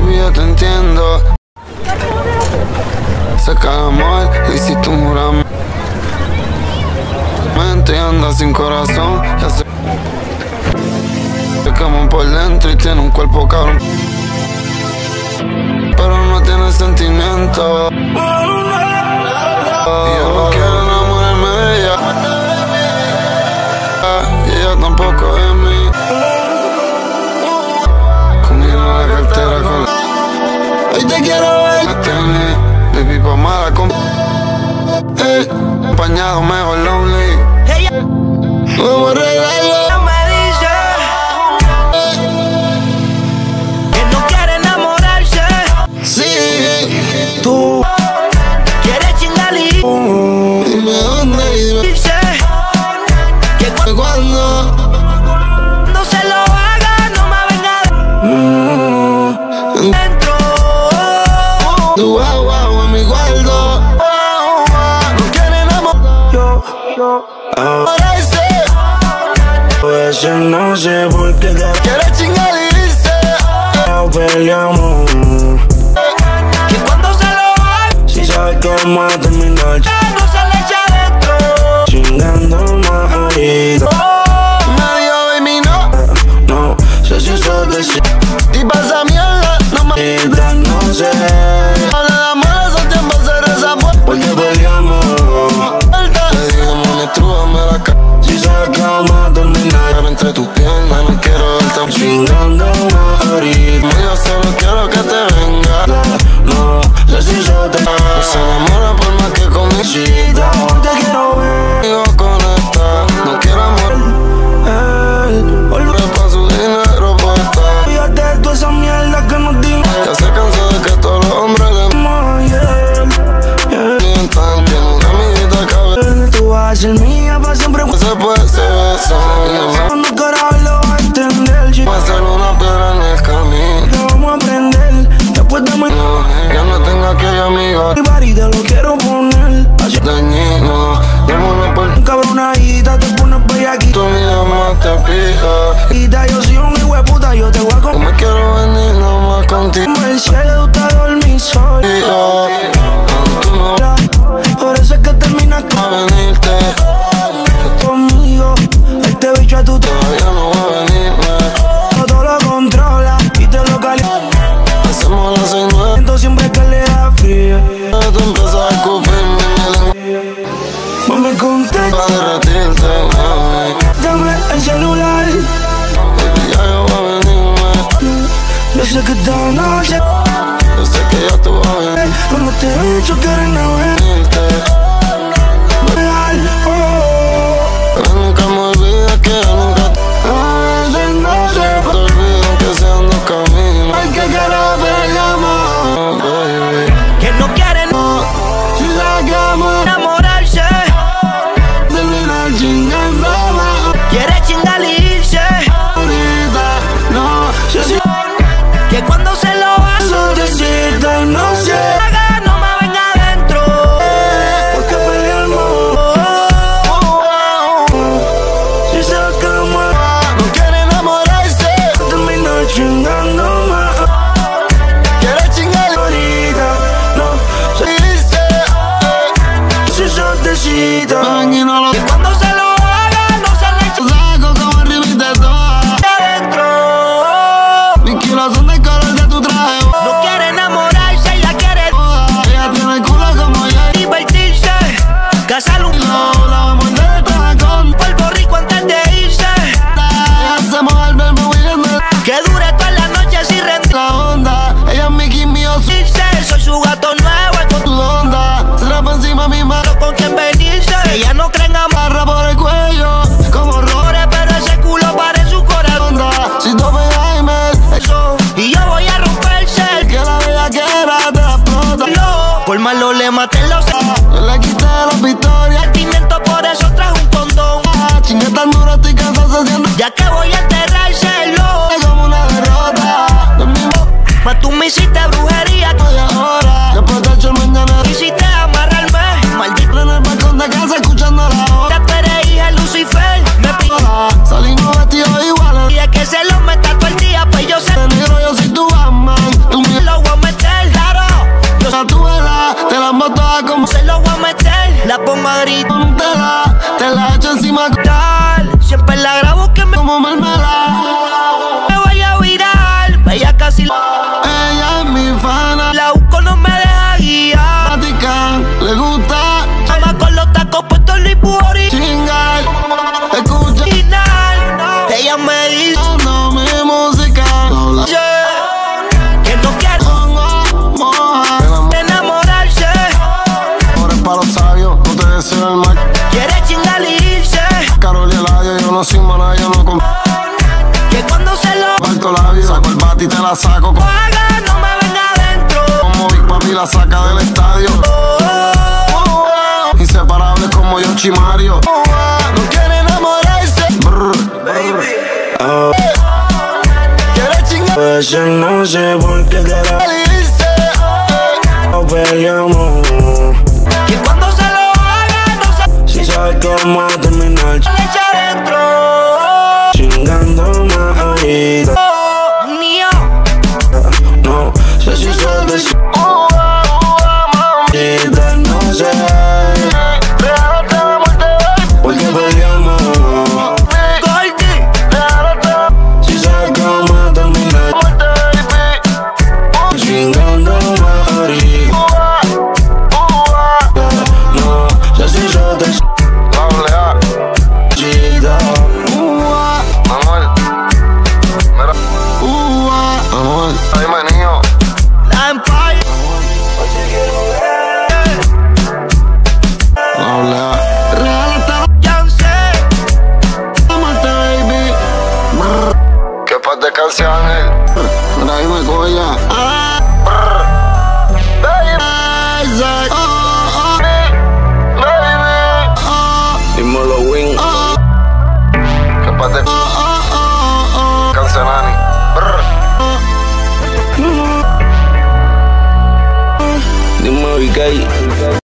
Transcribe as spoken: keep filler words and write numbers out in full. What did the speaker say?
baby, yo te entiendo. Sé que amor, le hiciste un juramento y anda sin corazón. Ya sé que quemó por dentro y tiene un cuerpo cabrón, pero no tiene sentimiento. Y yo no quiero enamorarme de ella, y ella tampoco de mí. Conmigo la cartera con la... Hoy te quiero ver. Me tenés, baby, pa' mala con... Ey, acompañado mejor lonely. Nuevo regalo. Me dice que no quiere enamorarse. Sí, Tú quieres chingarle. dime dónde irme. Dice que cuando, Cuando cuando se lo haga no me venga mm, dentro. tu agua en mi guardo. No quiere enamorar. Yo, yo, Enamorarse. a veces no sé por qué Quiere chingar y dice peleamos. Que cuando se lo haga, Si sabes que vamos a terminar no se le echa dentro. chingando más ahorita. me dijo baby no. No sé si eso decir Y pasa mierda, no me no sé habla de amor, esos tiempos se rezan porque peleamos. puerta. Le digo monstruame la cara Si sabes que vamos a terminar entre tus piernas, no quiero verte chingando más ahorita. yo solo quiero que te venga. No sé si yo te No se enamora por más que conmigo. si te quiero ver. Conmigo conecta, no quiero amor, Él, volver pa' su dinero puesta. olvídate de toda esa mierda que nos dimos Ya se cansó de que todos los hombres le ayer. mientan. Tiene una amiguita cabeza, Tú vas a ser mía para siempre. se puede, se besan. Cuando carajo lo vas a entender. Va a ser una piedra en el camino. Que vamos a aprender después de muy No, ya no tengo aquella amiga y te lo quiero poner así dañino. Démoslo por cabronadita, te pones bellaquito. tu vida más te pija. Y yo soy un hijo de puta, yo te voy a No comer me quiero venir nomás contigo. el cielo, te dormir solo. Tú no vas Por eso es que terminas a venirte, conmigo. Este bicho a tu todavía no va a venirme. todo lo controla y te lo calienta. Hacemos las seis nueve, Siempre que le da frío, tú empiezas a escupirme mami, contesta. para derretirte, mami. Dame el celular. Baby, ya yo voy a venirme. Yo sé que esta noche Yo sé que ya tú vas a venir. cuando te he dicho que eres nada. Venirte. Pero nunca me olvides que yo nunca te... A veces no sé, te olvido que sean dos caminos. Hay que querer peleamos, baby. que no quiere Si sacamos enamorarse. terminar chingando más Quiere chingarle y irse. ahorita. No sé si Que cuando se lo haga, Decirte no sé no me venga adentro. por qué peleamos. Si sabes que vamos no quiere enamorarse, a terminar chingando más quiere chingar ahorita. No y dice sé si yo te cito. ven y no lo Que cuando se lo haga, no se le echa saco como arriba y de todas. adentro. Mis kilos son del color de tu traje. No quiere enamorarse, ella quiere Ella tiene el culo como yo. divertirse. Casar un No la vamos a morder con la con. polvo rico antes de irse. Hacemos al verbo huyendo Que dure toda la noche sin rendirse. la onda. Ella es Mickey mío, su Soy su gato nuevo, con tu onda. Se la pa' encima mi mano, con quien venirse. Ella no cree en amor, amarra por el cuello. Como roles, pero ese culo para en su corazón. onda. Si tú me Jaime, Eso, y yo voy a romperse el que la vida quiera te explota. culo. Por malo le maté los Yo le quité las victorias. sentimientos, por eso trajo un condón. Chingue tan duro, estoy cansado haciendo Ya que voy a enterrárselo. como una derrota. Dormimos Mas tú me hiciste brujería. hoy ahora. Después de hecho mañana. Quisiste amarrarme, maldito. En el balcón de casa escuchando la hora. Te esperé, hija Lucifer. Me pidió Salimos vestidos iguales. y es que se lo meta todo el día, pues yo sé. De negro yo soy tu Batman. Tú mi pa' gritar. Te la, te la echo encima. Siempre la grabo que me Como mermelada. me vaya a virar. Bella casi Ella es mi fana. la busco, no me deja guiar. Platica, le gusta Ama con los tacos puestos en Lipuri. chingar. Escucha, Ella me dice no mi música. Habla. que no quiere Pongo, moja. enamorarse. Ahora es para los sabios, no te deseo el mal. Quiere chingar y irse. Carol y Eladio, yo no soy mana, yo no comparto Que cuando se lo labios. Saco el bate y te la saco. Como haga, no me venga adentro. Big Papi la saca del estadio. Inseparables como Yoshi Mario. No quiere enamorarse. Brr. Oh, Quiere chingar. pues yo no sé por qué carajo no peleamos. Que cuando se lo haga, no se Si sabes que vamos a terminar le echa adentro. chingando más ahorita. Mío, No sé si soy de su no sé por qué peleamos. Goldie. Si sabes que vamos a terminar chingando más ahorita. No sé si soy de su Doble A. Ua. Manuel. Mira. Ua. Manuel. Ahí venido. La Empire. Doble A. Real hasta Ya sé. la muerte, baby. Brr. Que paz descanse, Ángel. Mira, ahí me colla. Ah. Brr. Baby. Isaac. Oh, oh. Baby. Oh, Dímelo, Win. oh. Que paz de Oh, oh, oh, oh. Cancelani. Brr. Dime, Vicay.